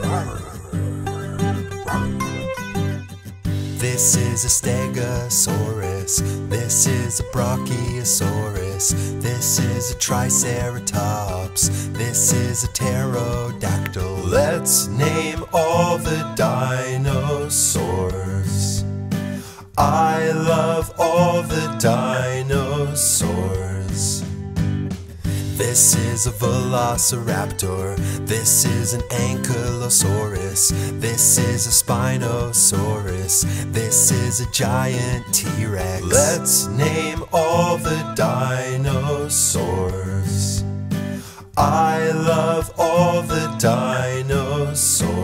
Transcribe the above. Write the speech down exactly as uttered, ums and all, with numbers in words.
This is a Stegosaurus. This is a Brachiosaurus. This is a Triceratops. This is a Pterodactyl. Let's name all the dinosaurs. I love all the dinosaurs. This is a Velociraptor. This is an Ankylosaurus. This is a Spinosaurus. This is a giant T-Rex. Let's name all the dinosaurs. I love all the dinosaurs.